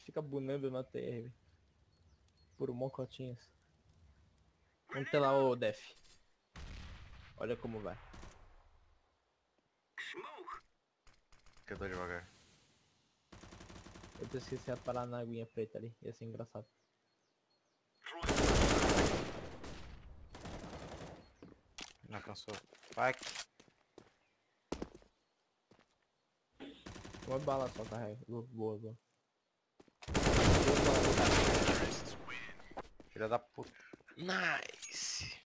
fica bunando na TR. Por mocotinhas. Vamos ter lá o Def. Olha como vai. Que eu tô devagar. Eu tô esquecendo de parar na aguinha preta ali. Ia ser engraçado. Não alcançou. Vai. Uma bala só carrega. Boa, boa. Filha da puta. Nice.